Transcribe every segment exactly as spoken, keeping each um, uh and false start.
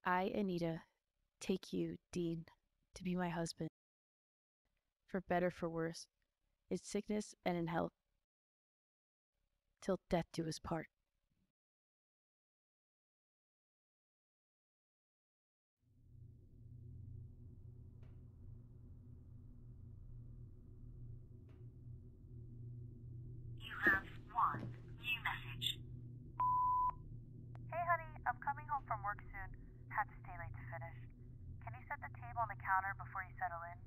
I, Anita, take you, Dean, to be my husband, for better for worse, in sickness and in health, till death do us part. You have one new message. Hey honey, I'm coming home from work soon. Had to stay late to finish. Can you set the table on the counter before you settle in?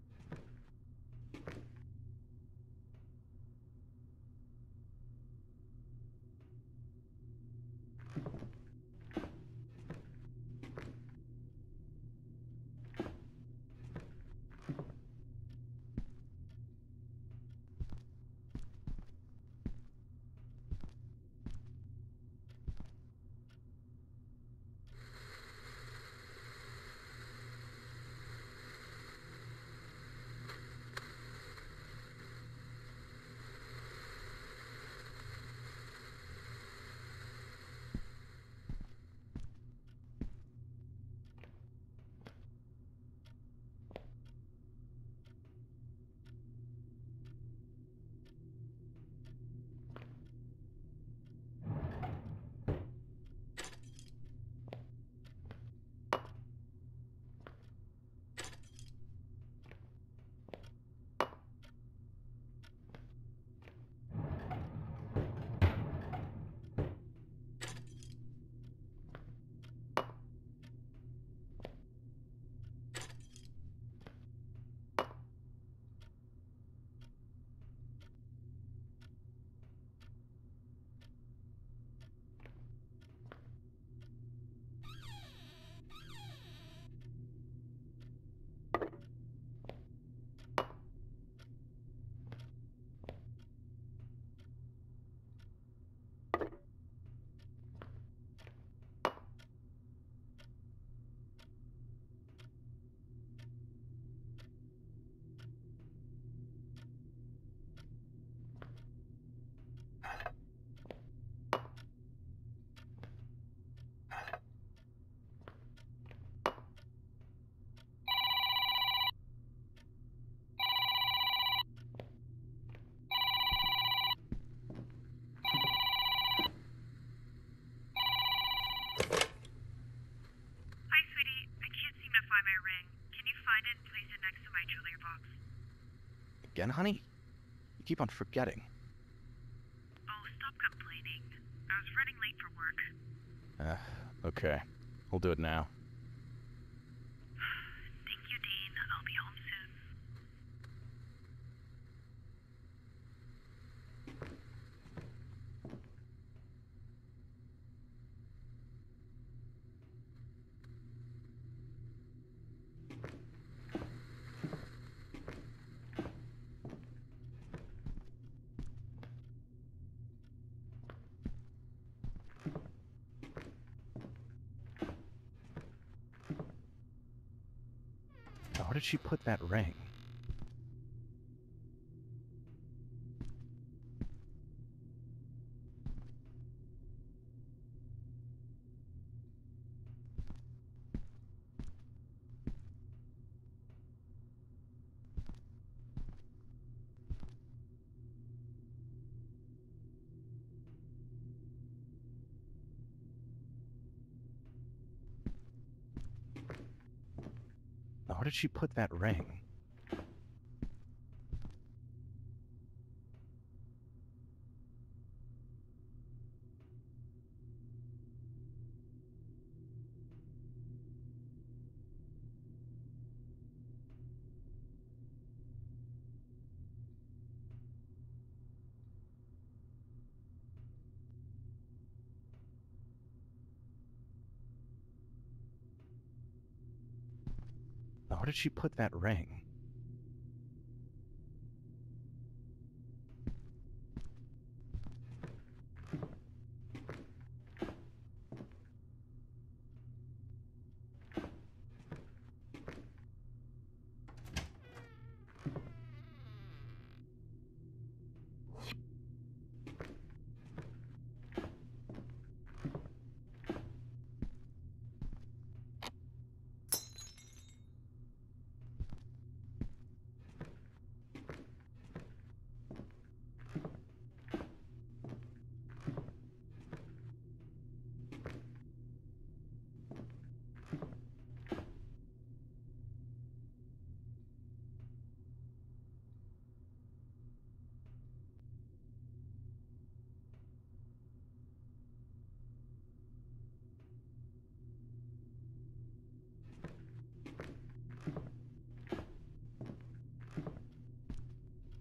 Hi sweetie, I can't seem to find my ring. Can you find it and place it next to my jewelry box? Again, honey? You keep on forgetting. Oh, stop complaining. I was running late for work. Uh, okay. We'll do it now. Thank you, Dean. I'll be home soon. Now, where did she put that ring? Now, where did she put that ring? Now, where did she put that ring?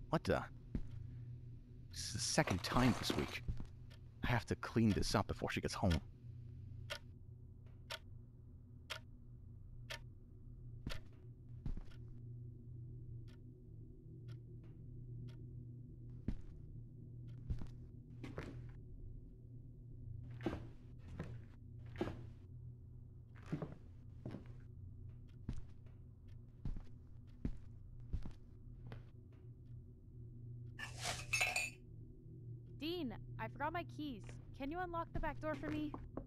What the? This is the second time this week. I have to clean this up before she gets home. Dean, I forgot my keys. Can you unlock the back door for me?